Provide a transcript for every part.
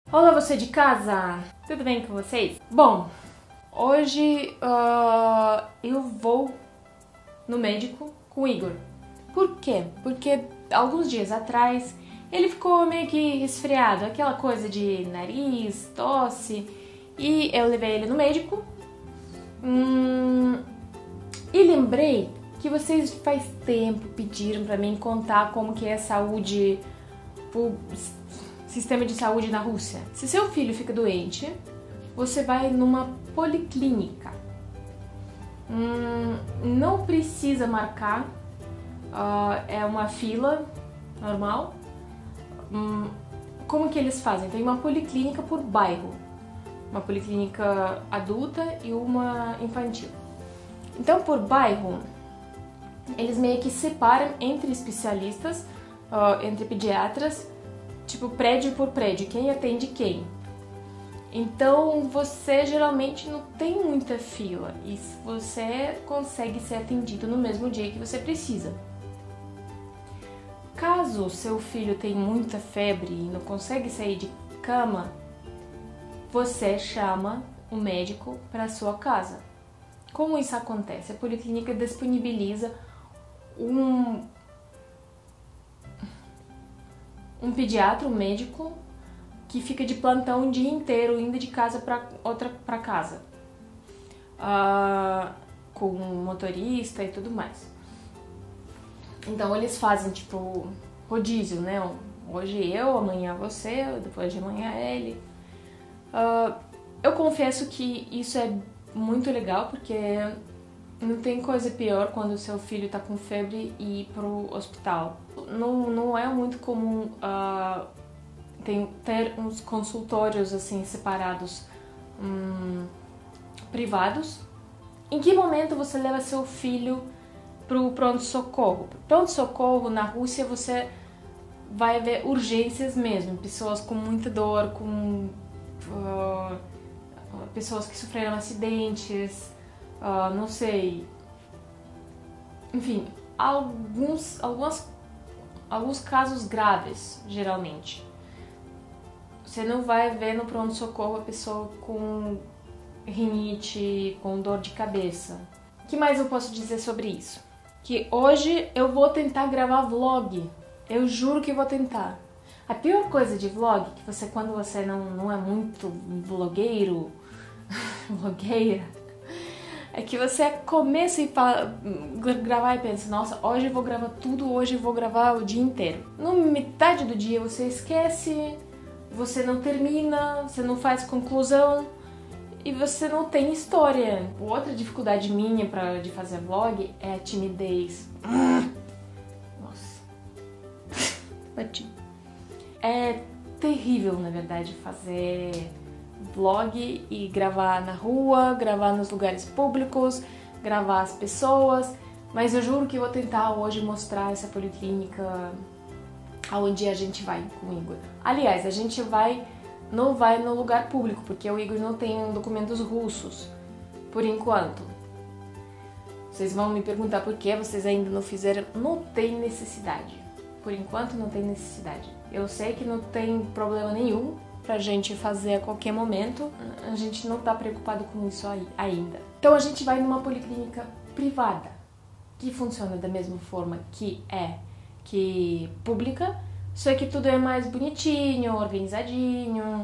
Olá, você de casa! Tudo bem com vocês? Bom, hoje eu vou no médico com o Igor. Por quê? Porque alguns dias atrás ele ficou meio que resfriado, aquela coisa de nariz, tosse, e eu levei ele no médico. E lembrei que vocês faz tempo pediram pra mim contar como que é a saúde, o sistema de saúde na Rússia. Se seu filho fica doente, você vai numa policlínica. Não precisa marcar, é uma fila normal. Como que eles fazem? Tem uma policlínica por bairro, uma policlínica adulta e uma infantil. Então, por bairro, eles meio que separam entre especialistas, entre pediatras, tipo prédio por prédio, quem atende quem. Então você geralmente não tem muita fila e você consegue ser atendido no mesmo dia que você precisa. Caso seu filho tenha muita febre e não consegue sair de cama, você chama o médico para sua casa. Como isso acontece? A policlínica disponibiliza um pediatra, um médico, que fica de plantão o dia inteiro, indo de casa para casa, com um motorista e tudo mais. Então eles fazem tipo rodízio, né? Hoje eu, amanhã você, depois de amanhã ele. Eu confesso que isso é muito legal, porque não tem coisa pior quando o seu filho tá com febre e ir pro hospital. Não é muito comum ter uns consultórios assim separados, privados. Em que momento você leva seu filho pro pronto-socorro? Pronto-socorro na Rússia você vai ver urgências mesmo, pessoas com muita dor, com pessoas que sofreram acidentes, não sei, enfim, alguns casos graves, geralmente. Você não vai ver no pronto-socorro a pessoa com rinite, com dor de cabeça. O que mais eu posso dizer sobre isso? Que hoje eu vou tentar gravar vlog. Eu juro que vou tentar. A pior coisa de vlog, que quando você não é muito vlogueiro, vlogueira, é que você começa a gravar e pensa, nossa, hoje eu vou gravar tudo, hoje eu vou gravar o dia inteiro. Na metade do dia você esquece, você não termina, você não faz conclusão e você não tem história. Outra dificuldade minha de fazer vlog é a timidez. Nossa. É terrível, na verdade, fazer vlog e gravar na rua, gravar nos lugares públicos, gravar as pessoas, mas eu juro que eu vou tentar hoje mostrar essa policlínica aonde a gente vai com o Igor. Aliás, a gente não vai no lugar público, porque o Igor não tem documentos russos, por enquanto. Vocês vão me perguntar por que vocês ainda não fizeram. Não tem necessidade. Por enquanto não tem necessidade. Eu sei que não tem problema nenhum pra gente fazer a qualquer momento, a gente não tá preocupado com isso ainda. Então a gente vai numa policlínica privada, que funciona da mesma forma que pública, só que tudo é mais bonitinho, organizadinho,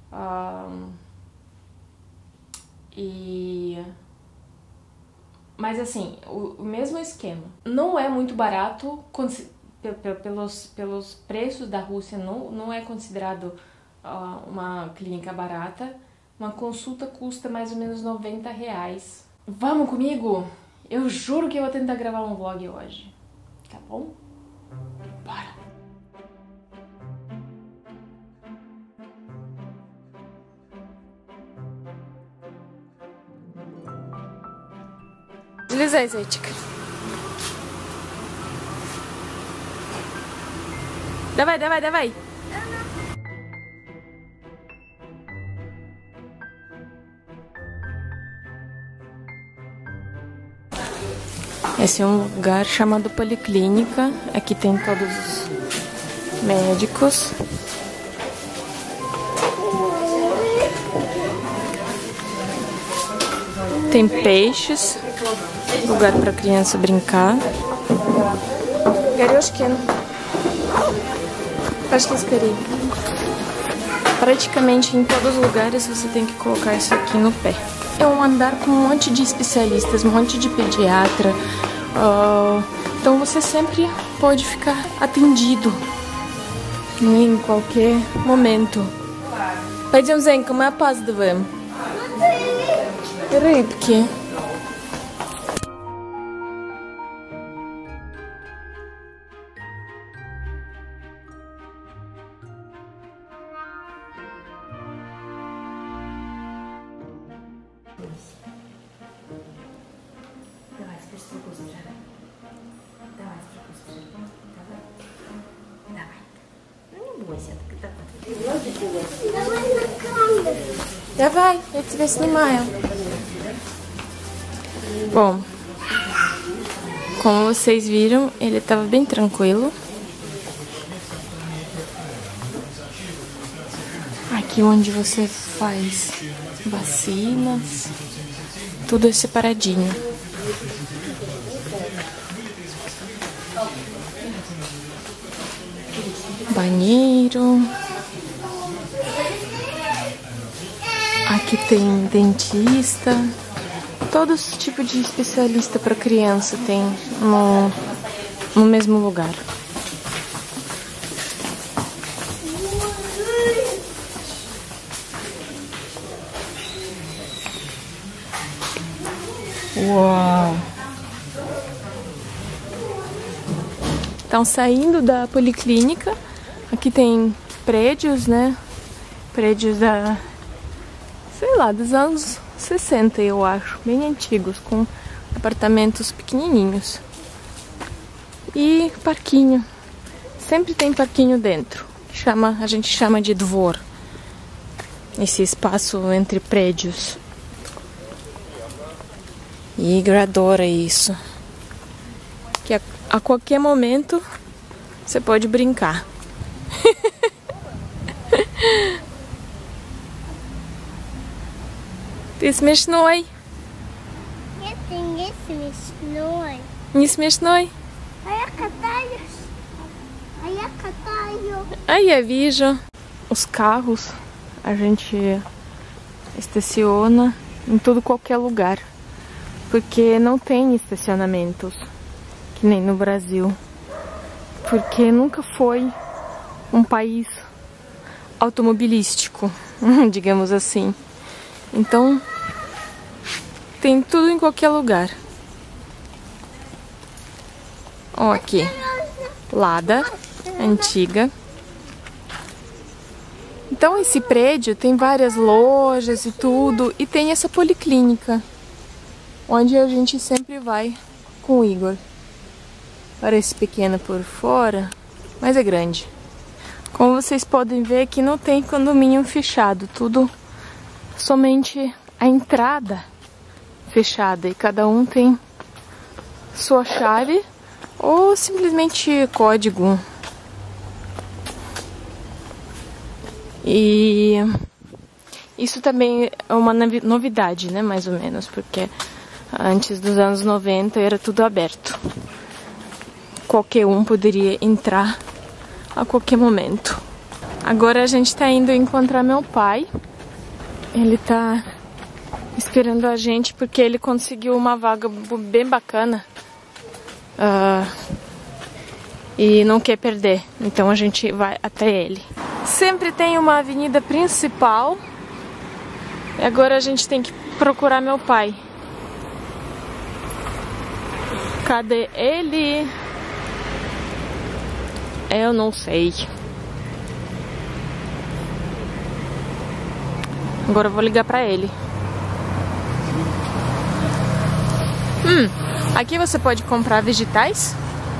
mas assim, o mesmo esquema. Não é muito barato, pelos preços da Rússia não é considerado uma clínica barata. Uma consulta custa mais ou menos R$90. Vamos comigo? Eu juro que eu vou tentar gravar um vlog hoje, tá bom? Bora! Залезай, зайчик. Давай, давай, давай! Esse é um lugar chamado Policlínica. Aqui tem todos os médicos. Tem peixes, lugar para criança brincar. Горёшкин. Пошли скорее. Praticamente em todos os lugares você tem que colocar isso aqui no pé. É um andar com um monte de especialistas, um monte de pediatra. Então você sempre pode ficar atendido em qualquer momento. Пойдем, Зенька, мы опаздываем. Рыбки. Давай, скажи, что быстро. Давай, быстро. Давай. Ну не бойся, так. Давай на камеру. Давай, я тебя снимаю. Bom, como vocês viram, ele estava bem tranquilo. Aqui onde você faz vacinas, tudo é separadinho. Banheiro. Aqui tem dentista. Todos os tipos de especialista para criança tem no mesmo lugar. Uau! Então, saindo da policlínica, aqui tem prédios, né? Prédios da, sei lá, dos anos 60, eu acho, bem antigos, com apartamentos pequenininhos. E parquinho. Sempre tem parquinho dentro. A gente chama de dvor. Esse espaço entre prédios. E Igor adora isso. Que a qualquer momento você pode brincar. Ты смешной. Это не смешной. Не смешной? А я катаюсь. А я катаю. Aí eu vejo os carros, a gente estaciona em todo qualquer lugar, porque não tem estacionamentos, que nem no Brasil, porque nunca foi um país automobilístico, digamos assim. Então, tem tudo em qualquer lugar. Ó, aqui, Lada, antiga. Então, esse prédio tem várias lojas e tudo, e tem essa policlínica, onde a gente sempre vai com o Igor. Parece pequena por fora, mas é grande. Como vocês podem ver, aqui não tem condomínio fechado, tudo somente a entrada fechada, e cada um tem sua chave ou simplesmente código. E isso também é uma novidade, né, mais ou menos, porque antes dos anos 90 era tudo aberto. Qualquer um poderia entrar a qualquer momento. Agora a gente tá indo encontrar meu pai. Ele tá esperando a gente porque ele conseguiu uma vaga bem bacana. E não quer perder. Então a gente vai até ele. Sempre tem uma avenida principal. E agora a gente tem que procurar meu pai. Cadê ele? Eu não sei. Agora eu vou ligar pra ele. Aqui você pode comprar vegetais.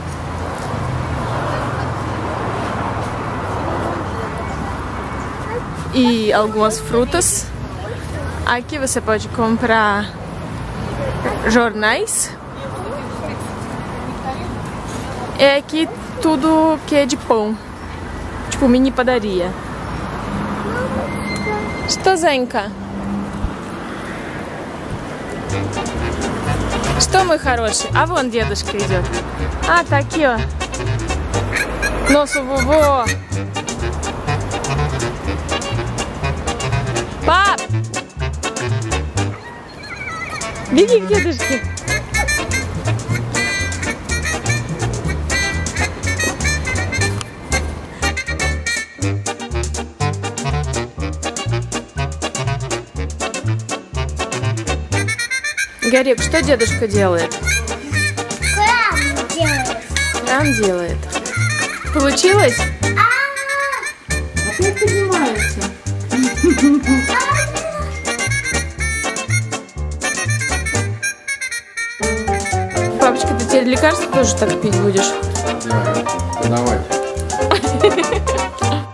E algumas frutas. Aqui você pode comprar jornais. É aqui tudo que é de pão. Tipo mini padaria. Что, Зенька? Что, мой хороший? А вон дедушка идет. А, такие. Носу во. Пап! Беги к дедушке. Гарик, что дедушка делает? Кран делает. Кран делает. Получилось? Опять поднимается. Папочка, ты теперь лекарства тоже так пить будешь? Давай.